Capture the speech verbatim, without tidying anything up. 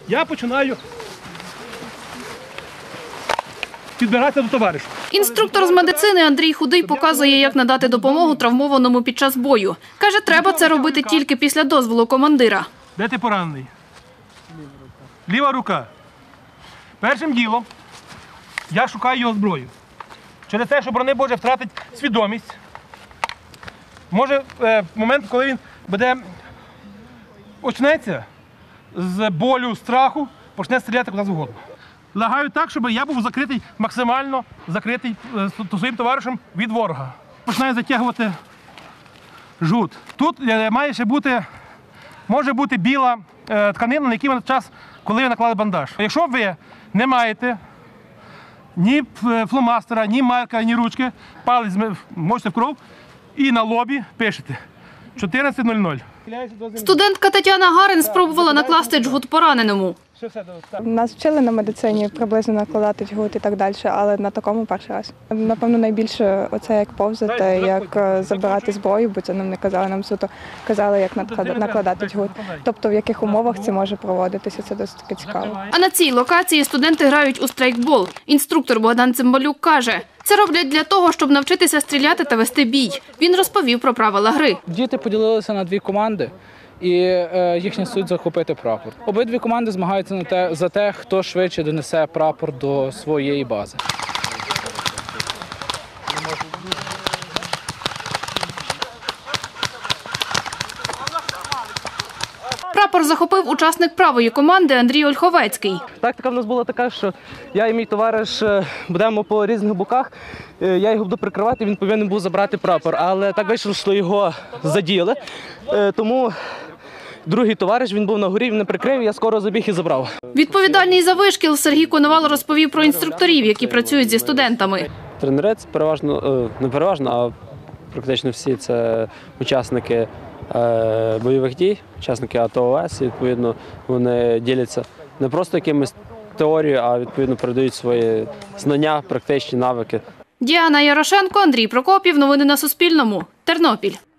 я починаю підбиратися до товариша. Інструктор з медицини Андрій Худий показує, як надати допомогу травмованому під час бою. Каже, треба це робити тільки після дозволу командира. Де ти поранений? Ліва рука. Першим ділом я шукаю його зброю. Через те, що, борони Боже, втратить свідомість. Може, в момент, коли він буде очнеться з болю, страху, почне стріляти куди завгодно. Лагаю так, щоб я був закритий, максимально закритий своїм товаришем від ворога. Починаю затягувати жгут. Тут має ще бути, може бути біла тканина, на який на час, коли ви наклали бандаж. Якщо ви не маєте ні фломастера, ні марка, ні ручки, палець можете в кров і на лобі пишете чотирнадцять нуль нуль. Студентка Тетяна Гарин спробувала накласти джгут пораненому. Нас вчили на медицині приблизно накладати джгут і так далі, але на такому перший раз. Напевно, найбільше оце як повзати, як забирати зброю, бо це нам не казали, нам суто казали, як накладати джгут. Тобто в яких умовах це може проводитися, це досить таки цікаво. А на цій локації студенти грають у страйкбол. Інструктор Богдан Цимбалюк каже, це роблять для того, щоб навчитися стріляти та вести бій. Він розповів про правила гри. Діти поділилися на дві команди. І е, їхня суть – захопити прапор. Обидві команди змагаються на те, за те, хто швидше донесе прапор до своєї бази. Прапор захопив учасник правої команди Андрій Ольховецький. Тактика в нас була така, що я і мій товариш будемо по різних боках, я його буду прикривати, він повинен був забрати прапор. Але так вийшло, що його заділи, тому другий товариш, він був на горі, він не прикрив, я скоро забіг і забрав. Відповідальний за вишкіл Сергій Коновал розповів про інструкторів, які працюють зі студентами. Тренери – це переважно, не переважно, а практично всі це учасники бойових дій, учасники АТО ООС, і, відповідно, вони діляться не просто якимось теорією, а, відповідно, передають свої знання, практичні навики. Діана Ярошенко, Андрій Прокопів. Новини на Суспільному. Тернопіль.